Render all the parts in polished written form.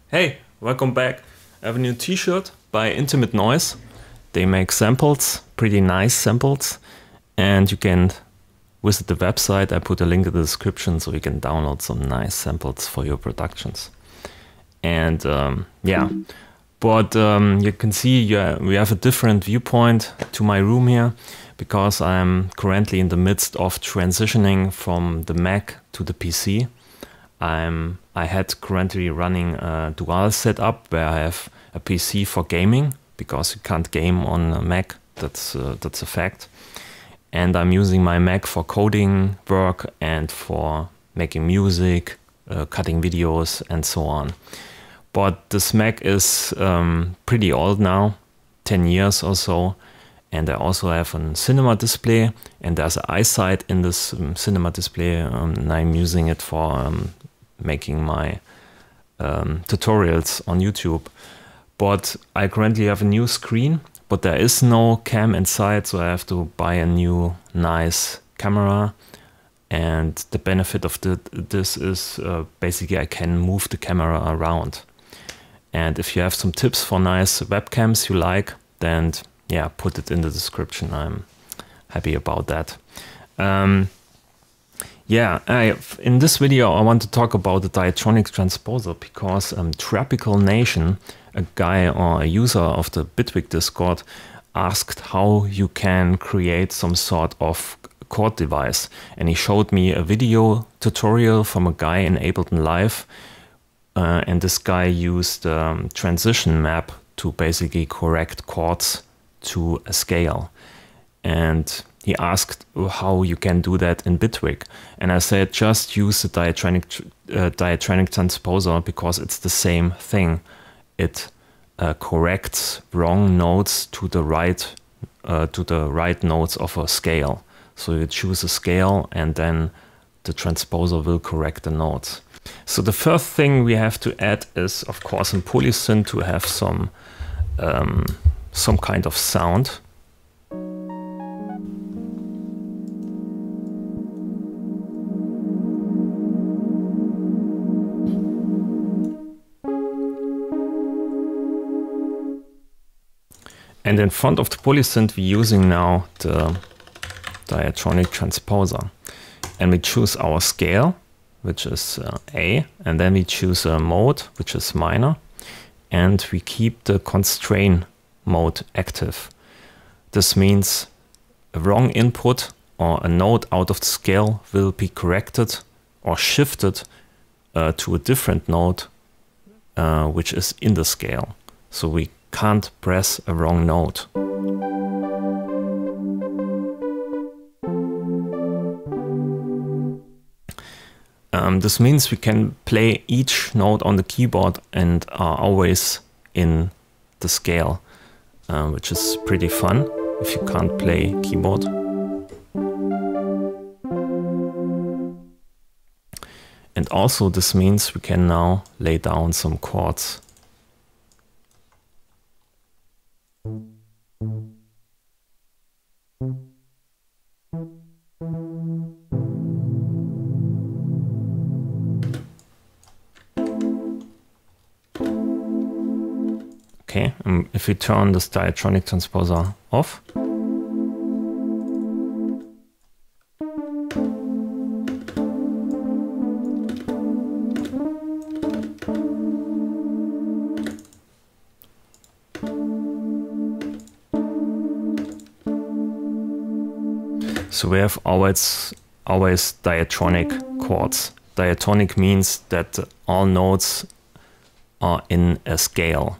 Hey, welcome back. I have a new t-shirt by Intimate Noise. They make samples, pretty nice samples, and you can visit the website. I put a link in the description so you can download some nice samples for your productions. And yeah, but you can see we have a different viewpoint to my room here because I'm currently in the midst of transitioning from the Mac to the PC. I had currently running a dual setup where I have a PC for gaming because you can't game on a Mac. That's a fact. And I'm using my Mac for coding work and for making music, cutting videos, and so on. But this Mac is pretty old now, 10 years or so. And I also have a cinema display, and there's an eyesight in this cinema display, and I'm using it for making my tutorials on YouTube. But I currently have a new screen, but there is no cam inside, so I have to buy a new nice camera. And the benefit of this is basically I can move the camera around. And if you have some tips for nice webcams you like, then yeah, put it in the description. I'm happy about that. Yeah, in this video I want to talk about the Diatronic transposer because Tropical Nation, a guy or a user of the Bitwig Discord, asked how you can create some sort of chord device. And he showed me a video tutorial from a guy in Ableton Live. And this guy used transition map to basically correct chords to a scale. And he asked how you can do that in Bitwig. And I said, just use the Diatronic transposer because it's the same thing. It corrects wrong notes to the right notes of a scale. So you choose a scale and then the transposer will correct the notes. So the first thing we have to add is, of course, in Polysynth to have some kind of sound. And in front of the Polysynth, we're using now the Diatronic transposer. And we choose our scale, which is A, and then we choose a mode, which is minor, and we keep the constraint mode active. This means a wrong input or a note out of the scale will be corrected or shifted to a different note, which is in the scale. So we can't press a wrong note. This means we can play each note on the keyboard and are always in the scale, which is pretty fun if you can't play keyboard. And also this means we can now lay down some chords. Okay, if we turn this Diatronic transposer off, so we have always diatonic chords. Diatonic means that all notes are in a scale.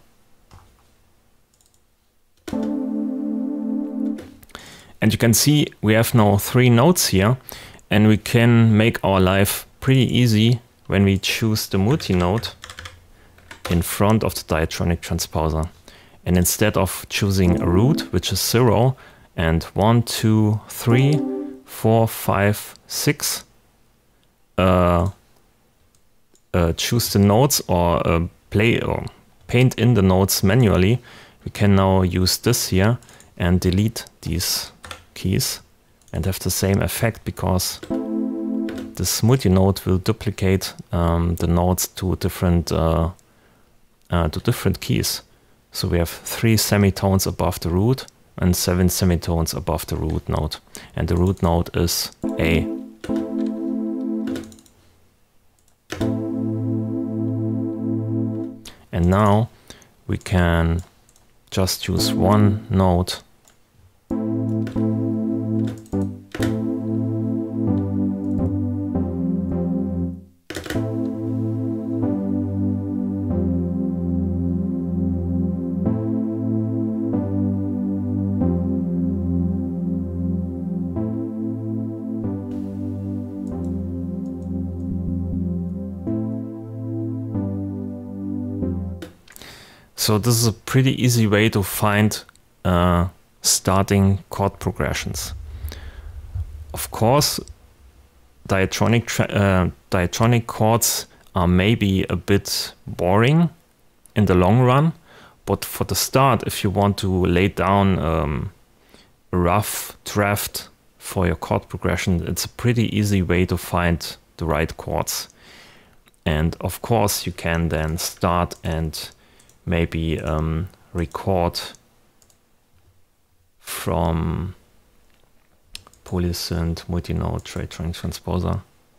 And you can see we have now 3 notes here, and we can make our life pretty easy when we choose the multi-note in front of the Diatronic transposer. And instead of choosing a root, which is 0, and 1, 2, 3, 4, 5, 6, choose the notes or play or paint in the notes manually, we can now use this here and delete these keys and have the same effect because this multi-note will duplicate the notes to different to different keys. So we have 3 semitones above the root and 7 semitones above the root note. And the root note is A. And now we can just use one note So this is a pretty easy way to find starting chord progressions. Of course, diatonic chords are maybe a bit boring in the long run, but for the start, if you want to lay down a rough draft for your chord progression, it's a pretty easy way to find the right chords. And of course, you can then start and maybe record from Polysynth multi-note Diatonic transposer.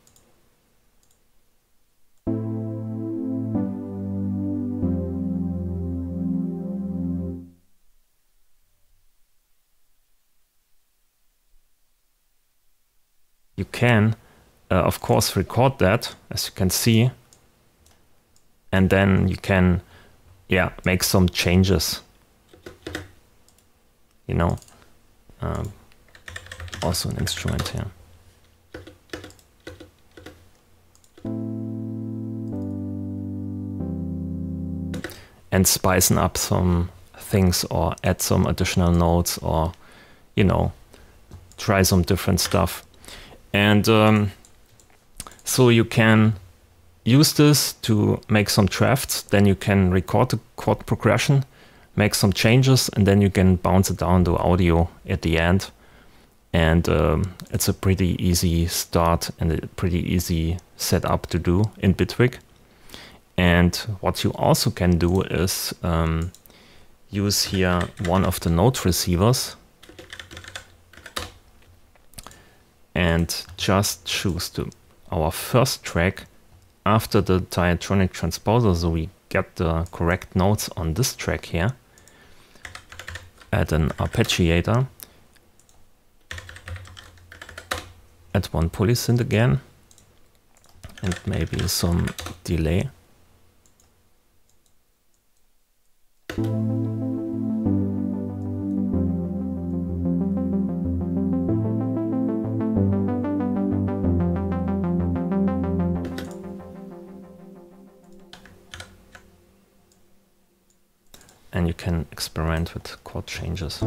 You can, of course, record that, as you can see, and then you can make some changes, you know, also an instrument here. And spicing up some things or add some additional notes or, you know, try some different stuff. And so you can use this to make some drafts, then you can record the chord progression, make some changes, and then you can bounce it down to audio at the end. And it's a pretty easy start and a pretty easy setup to do in Bitwig. And what you also can do is use here one of the note receivers and just choose our first track after the diatonic transposer, so we get the correct notes on this track here. Add an arpeggiator. Add one polysynth again. And maybe some delay. And you can experiment with chord changes.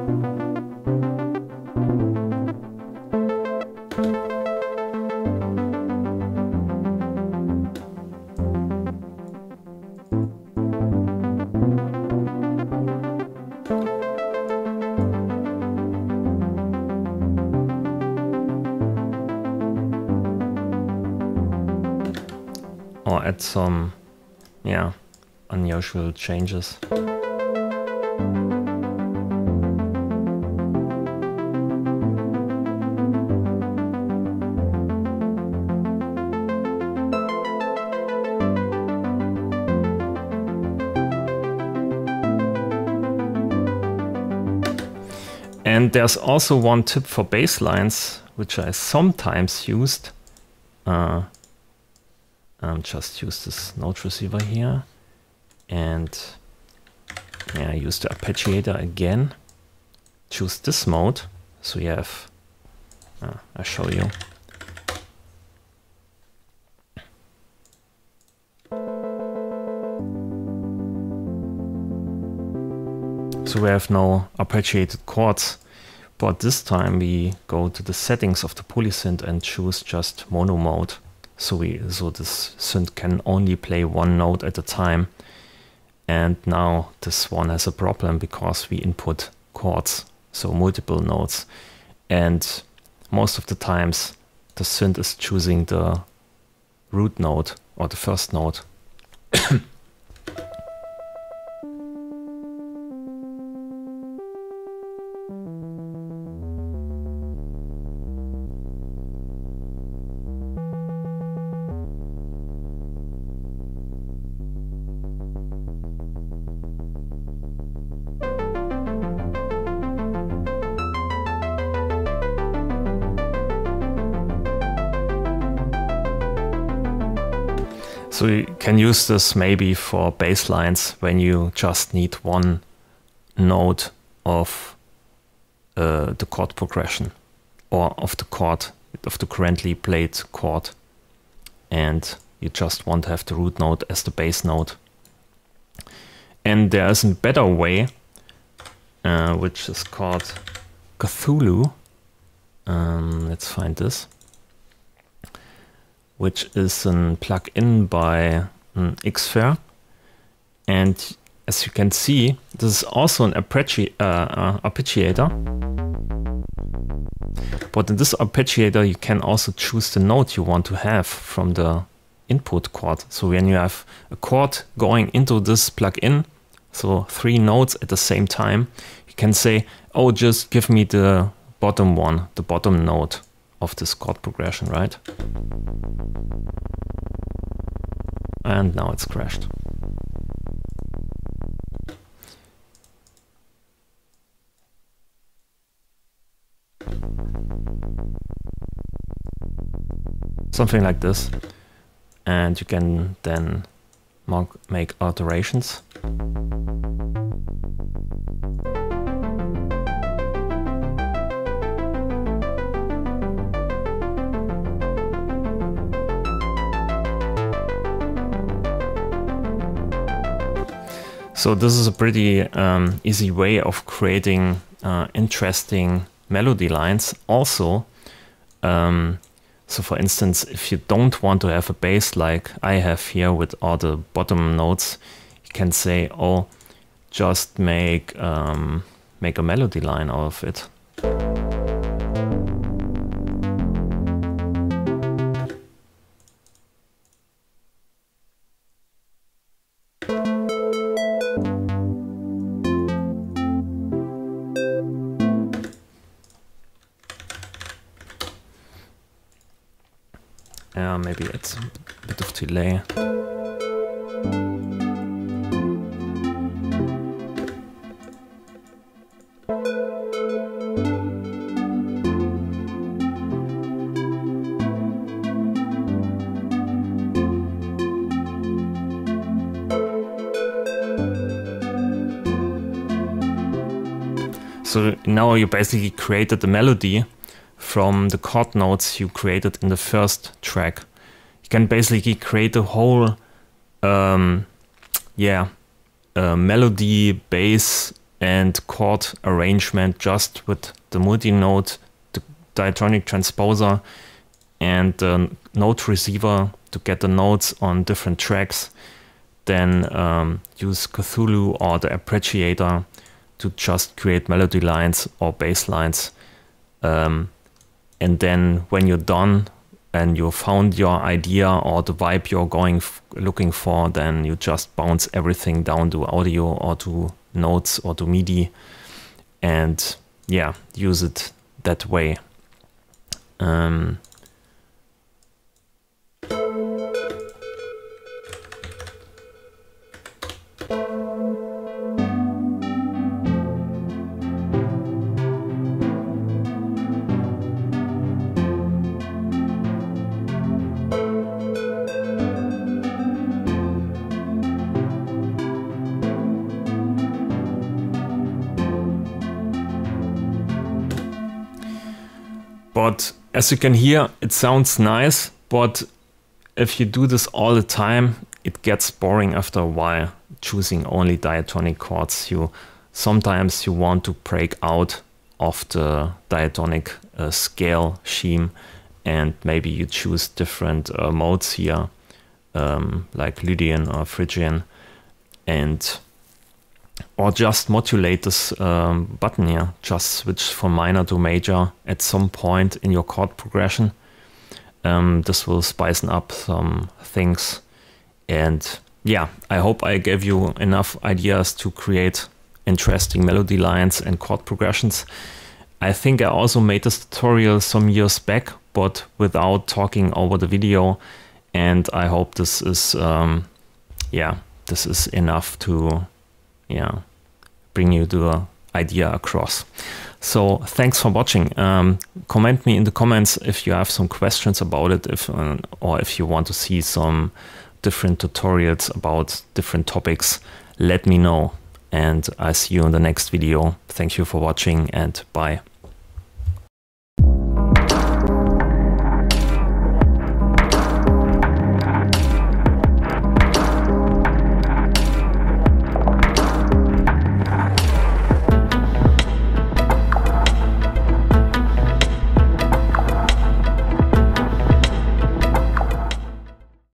Or add some, unusual changes. And there's also one tip for bass lines, which I sometimes used. Just use this note receiver here and use the arpeggiator again. Choose this mode. So you have, I'll show you. So we have no arpeggiated chords, but this time we go to the settings of the polysynth and choose just mono mode. So this synth can only play one note at a time. And now this one has a problem because we input chords, so multiple notes. And most of the times the synth is choosing the root note or the first note. So you can use this maybe for bass lines when you just need one note of the chord progression or of the chord, of the currently played chord, and you just want to have the root note as the bass note. And there is a better way, which is called Cthulhu. Let's find this, which is a plugin by Xfer. And as you can see, this is also an arpeggiator. But in this arpeggiator, you can also choose the note you want to have from the input chord. So when you have a chord going into this plugin, so 3 notes at the same time, you can say, oh, just give me the bottom one, the bottom note of this chord progression, right? And now it's crashed. Something like this. And you can then make alterations. So this is a pretty easy way of creating interesting melody lines. Also, so for instance, if you don't want to have a bass like I have here with all the bottom notes, you can say, oh, just make a melody line out of it. Maybe it's a bit of delay. So now you basically created the melody from the chord notes you created in the first track. You can basically create a whole melody, bass and chord arrangement just with the multi-note, the diatonic transposer and the note receiver to get the notes on different tracks. Then use Cthulhu or the arpeggiator to just create melody lines or bass lines. And then when you're done and you found your idea or the vibe you're looking for, then you just bounce everything down to audio or to notes or to MIDI and yeah, use it that way. But as you can hear, it sounds nice, but if you do this all the time, it gets boring after a while, choosing only diatonic chords. Sometimes you want to break out of the diatonic scale scheme, and maybe you choose different modes here, like Lydian or Phrygian, or just modulate this button here, just switch from minor to major at some point in your chord progression. This will spice up some things. And yeah, I hope I gave you enough ideas to create interesting melody lines and chord progressions. I think I also made this tutorial some years back, but without talking over the video. And I hope this is, this is enough to bring you the idea across. So thanks for watching. Comment me in the comments if you have some questions about it, or if you want to see some different tutorials about different topics, let me know. And I see you in the next video. Thank you for watching and bye.